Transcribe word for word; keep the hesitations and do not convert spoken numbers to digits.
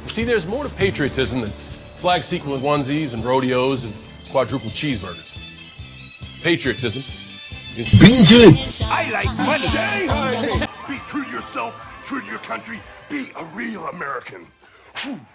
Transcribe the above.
You see, there's more to patriotism than flag sequin onesies and rodeos and quadruple cheeseburgers. Patriotism is being good. I like money. Be true to yourself, true to your country. Be a real American. Whew.